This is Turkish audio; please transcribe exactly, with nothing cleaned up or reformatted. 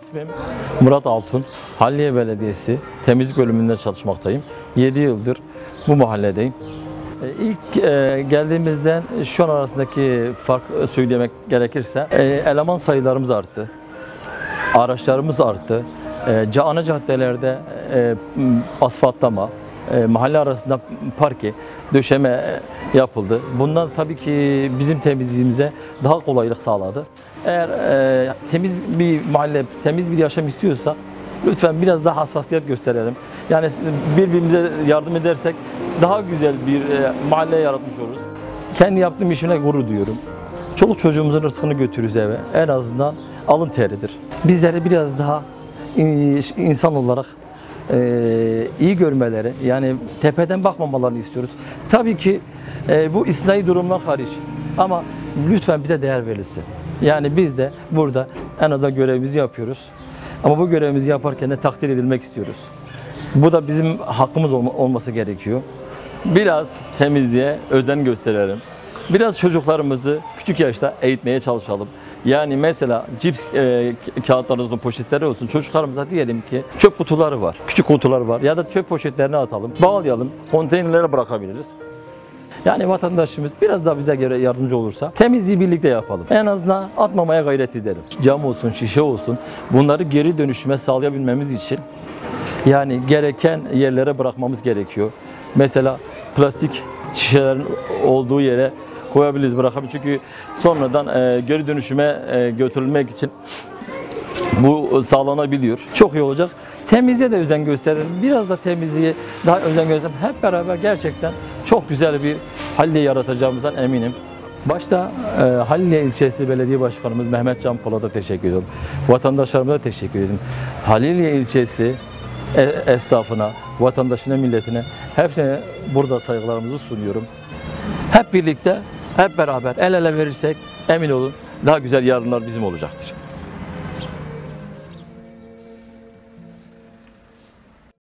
İsmim Murat Altun. Halliye Belediyesi temizlik bölümünde çalışmaktayım. yedi yıldır bu mahalledeyim. İlk e, geldiğimizden şu an arasındaki fark söylemek gerekirse e, eleman sayılarımız arttı. Araçlarımız arttı. E, ana caddelerde e, asfaltlama, e, mahalle arasında parke, döşeme yapıldı. Bundan tabii ki bizim temizliğimize daha kolaylık sağladı. Eğer e, temiz bir mahalle, temiz bir yaşam istiyorsak lütfen biraz daha hassasiyet gösterelim. Yani birbirimize yardım edersek daha güzel bir e, mahalle yaratmış oluruz. Kendi yaptığım işime gurur duyuyorum. Çoluk çocuğumuzun rızkını götürürüz eve. En azından alın teridir. Bizleri biraz daha insan olarak e, iyi görmeleri, yani tepeden bakmamalarını istiyoruz. Tabii ki e, bu islahi durumlar hariç ama lütfen bize değer verilsin. Yani biz de burada en azından görevimizi yapıyoruz. Ama bu görevimizi yaparken de takdir edilmek istiyoruz. Bu da bizim hakkımız olma, olması gerekiyor. Biraz temizliğe özen gösterelim. Biraz çocuklarımızı küçük yaşta eğitmeye çalışalım. Yani mesela cips e, kağıtları olsun, poşetleri olsun, çocuklarımıza diyelim ki çöp kutuları var, küçük kutular var ya da çöp poşetlerini atalım, bağlayalım, konteynerlere bırakabiliriz. Yani vatandaşımız biraz daha bize göre yardımcı olursa temizliği birlikte yapalım. En azından atmamaya gayret edelim. Cam olsun, şişe olsun, bunları geri dönüşüme sağlayabilmemiz için yani gereken yerlere bırakmamız gerekiyor. Mesela plastik şişelerin olduğu yere koyabiliriz, bırakabiliriz. Çünkü sonradan e, geri dönüşüme e, götürülmek için bu sağlanabiliyor. Çok iyi olacak. Temizliğe de özen gösterelim. Biraz da temizliğe daha özen gösterelim. Hep beraber gerçekten çok güzel bir Halliye yaratacağımızdan eminim. Başta e, Halliye ilçesi belediye başkanımız Mehmet Can Polat'a teşekkür ediyorum. Vatandaşlarıma da teşekkür ediyorum. Halliye ilçesi e, esnafına, vatandaşına, milletine hepsine burada saygılarımızı sunuyorum. Hep birlikte, hep beraber el ele verirsek emin olun daha güzel yarınlar bizim olacaktır.